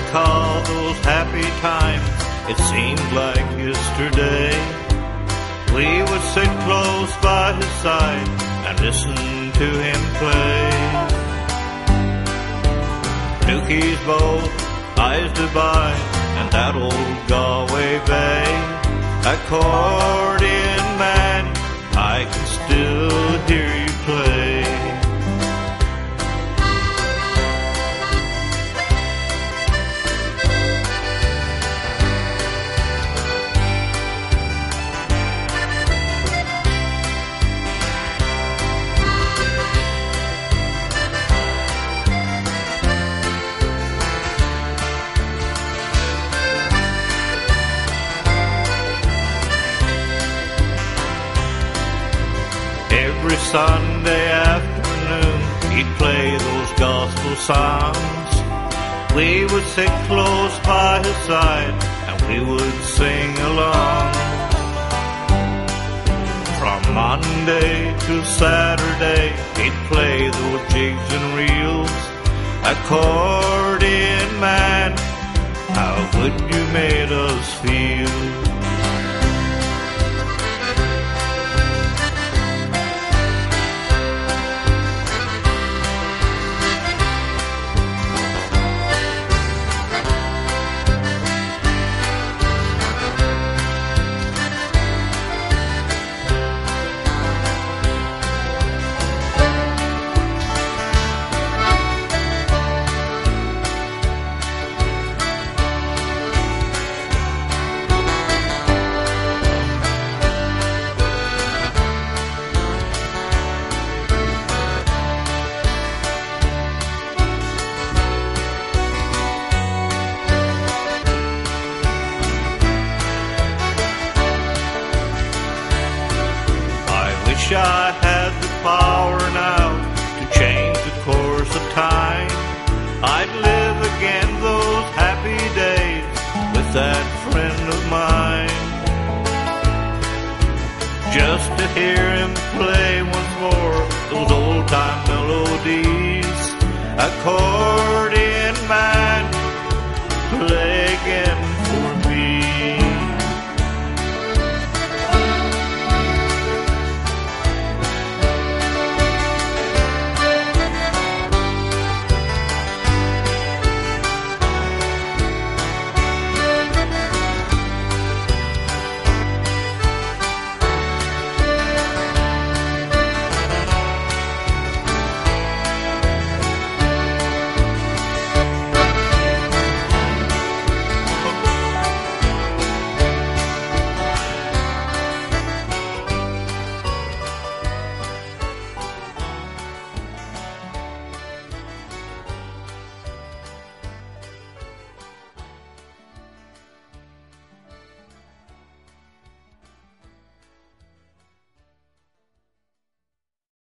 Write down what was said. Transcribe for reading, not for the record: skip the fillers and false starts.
recall those happy times, it seemed like yesterday. We would sit close by his side and listen to him play. Dukey's bow, eyes divine, and that old Galway Bay. Accordion man, I can still hear you play. Every Sunday afternoon, he'd play those gospel songs. We would sit close by his side, and we would sing along. From Monday to Saturday, he'd play those jigs and reels. Accordion man, how good you made us feel. I had the power now to change the course of time. I'd live again those happy days with that friend of mine. Just to hear him play once more those old time melodies. Accordion